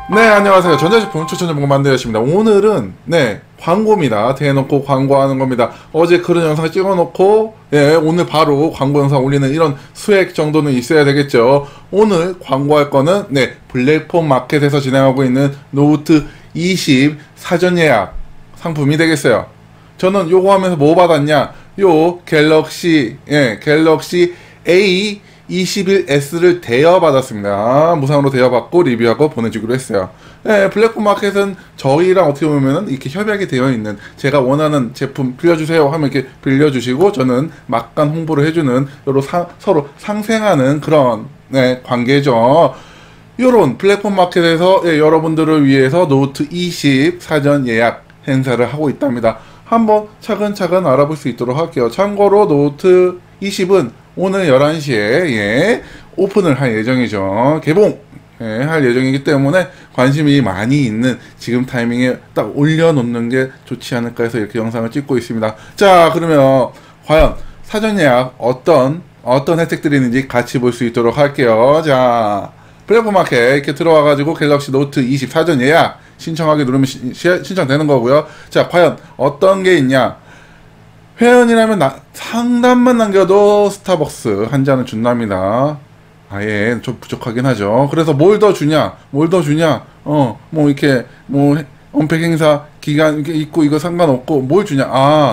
네, 안녕하세요. 전자제품 추천 정보 만들었습니다. 오늘은 광고입니다. 대놓고 광고하는 겁니다. 어제 그런 영상 찍어놓고 오늘 바로 광고 영상 올리는 이런 수액 정도는 있어야 되겠죠. 오늘 광고할 거는 블랙폰 마켓에서 진행하고 있는 노트 20 사전 예약 상품이 되겠어요. 저는 요거 하면서 뭐 받았냐? 요 갤럭시 A21S를 대여받았습니다. 무상으로 대여받고 리뷰하고 보내주기로 했어요. 블랙폰 마켓은 저희랑 어떻게 보면은 이렇게 협약이 되어 있는, 제가 원하는 제품 빌려주세요 하면 이렇게 빌려주시고 저는 막간 홍보를 해주는 서로 상생하는 그런 관계죠. 요런 블랙폰 마켓에서 여러분들을 위해서 노트 20 사전 예약 행사를 하고 있답니다. 한번 차근차근 알아볼 수 있도록 할게요. 참고로 노트 20은 오늘 11시에 오픈을 할 예정이죠. 개봉 할 예정이기 때문에 관심이 많이 있는 지금 타이밍에 딱 올려놓는 게 좋지 않을까 해서 이렇게 영상을 찍고 있습니다. 자, 그러면 과연 사전 예약 어떤 혜택들이 있는지 같이 볼 수 있도록 할게요. 자, 블랙폰 마켓 이렇게 들어와가지고 갤럭시 노트 20 사전 예약 신청하기 누르면 신청되는 거고요. 자, 과연 어떤 게 있냐? 회원이라면 상담만 남겨도 스타벅스 한 잔을 준답니다. 아예 좀 부족하긴 하죠. 그래서 뭘 더 주냐? 뭐 이렇게 뭐 언팩 행사 기간 이렇게 있고 이거 상관없고 뭘 주냐?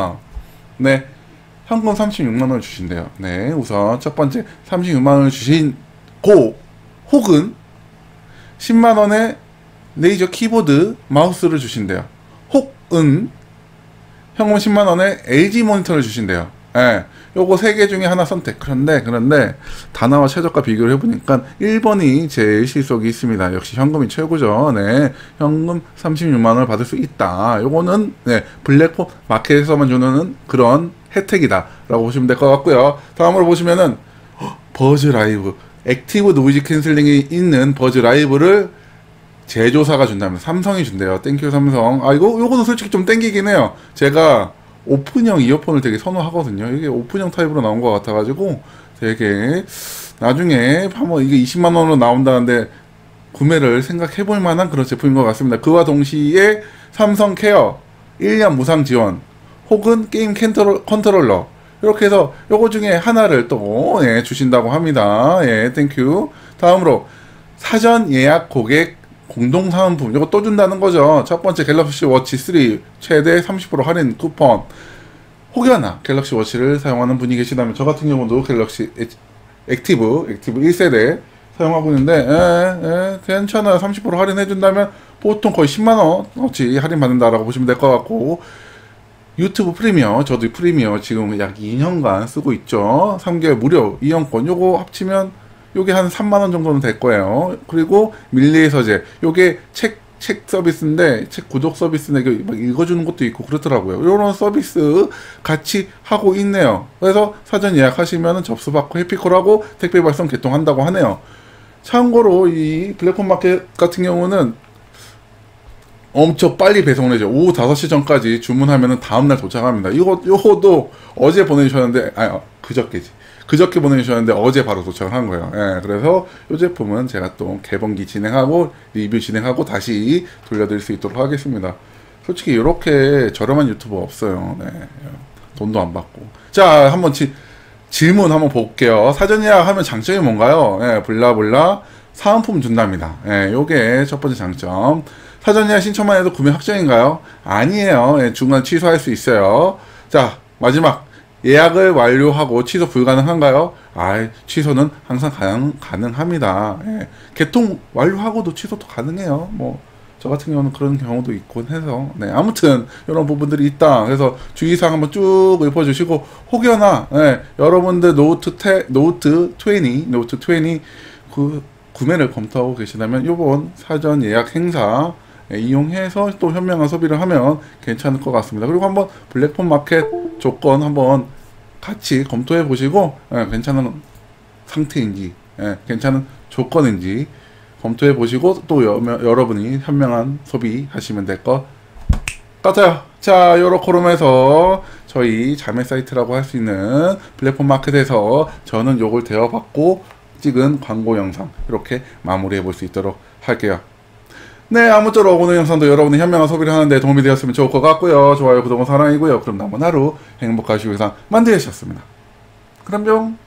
현금 36만원을 주신대요. 우선 첫 번째 36만원을 주신고, 혹은 10만원의 레이저 키보드 마우스를 주신대요. 혹은 현금 10만원에 LG 모니터를 주신대요. 요거 3개 중에 하나 선택. 그런데 다나와 최저가 비교를 해보니까 1번이 제일 실속이 있습니다. 역시 현금이 최고죠. 현금 36만원을 받을 수 있다. 요거는 블랙폰 마켓에서만 주는 그런 혜택이다 라고 보시면 될 것 같고요. 다음으로 보시면은 버즈 라이브, 액티브 노이즈 캔슬링이 있는 버즈 라이브를 제조사가 준다면 삼성이 준대요. 땡큐 삼성. 요거는 솔직히 좀 땡기긴 해요. 제가 오픈형 이어폰을 되게 선호하거든요. 이게 오픈형 타입으로 나온 것 같아가지고 되게 나중에 한번 이게 20만원으로 나온다는데 구매를 생각해볼 만한 그런 제품인 것 같습니다. 그와 동시에 삼성 케어 1년 무상 지원 혹은 게임 컨트롤러 이렇게 해서 요거 중에 하나를 또 주신다고 합니다. 땡큐. 다음으로 사전 예약 고객 공동사은품, 이거 또 준다는 거죠. 첫 번째 갤럭시 워치 3 최대 30% 할인 쿠폰. 혹여나 갤럭시 워치를 사용하는 분이 계시다면, 저 같은 경우도 갤럭시 액티브 1세대 사용하고 있는데 괜찮아요. 30% 할인해준다면 보통 거의 10만원어치 할인받는다라고 보시면 될 것 같고, 유튜브 프리미어, 저도 프리미어 지금 약 2년간 쓰고 있죠. 3개월 무료 이용권, 요거 합치면 요게 한 3만원 정도는 될 거예요. 그리고 밀리의 서재, 요게 책 서비스인데, 책 구독 서비스인데 막 읽어주는 것도 있고 그렇더라고요. 요런 서비스 같이 하고 있네요. 그래서 사전 예약하시면 접수받고 해피콜하고 택배 발송 개통한다고 하네요. 참고로 이 블랙폰 마켓 같은 경우는 엄청 빨리 배송을 해줘. 오후 5시 전까지 주문하면 다음날 도착합니다. 요것도 어제 보내주셨는데, 그저께 보내주셨는데 어제 바로 도착을 한 거예요. 그래서 이 제품은 제가 또 개봉기 진행하고 리뷰 진행하고 다시 돌려드릴 수 있도록 하겠습니다. 솔직히 이렇게 저렴한 유튜버 없어요. 돈도 안 받고. 자, 한번 질문 한번 볼게요. 사전 예약하면 장점이 뭔가요? 블라블라 사은품 준답니다. 요게 첫 번째 장점. 사전 예약 신청만 해도 구매 확정인가요? 아니에요. 중간 취소할 수 있어요. 자, 마지막. 예약을 완료하고 취소 불가능한가요? 취소는 항상 가능합니다. 개통 완료하고도 취소도 가능해요. 저 같은 경우는 그런 경우도 있곤 해서. 아무튼 이런 부분들이 있다. 그래서 주의사항 한번 쭉 읊어주시고, 혹여나 여러분들 노트 20 구매를 검토하고 계시다면 이번 사전 예약 행사 이용해서 또 현명한 소비를 하면 괜찮을 것 같습니다. 그리고 한번 블랙폰 마켓 조건 한번 같이 검토해 보시고 괜찮은 상태인지 괜찮은 조건인지 검토해 보시고 또 여러분이 현명한 소비 하시면 될 것 같아요. 자, 요렇게로면서 저희 자매 사이트라고 할 수 있는 블랙폰 마켓에서 저는 요걸 대여받고 찍은 광고 영상 이렇게 마무리해 볼 수 있도록 할게요. 네, 아무쪼록 오늘 영상도 여러분의 현명한 소비를 하는데 도움이 되었으면 좋을 것 같고요. 좋아요, 구독은 사랑이고요. 그럼 남은 하루 행복하시고 이상 만드셨습니다. 그럼 좀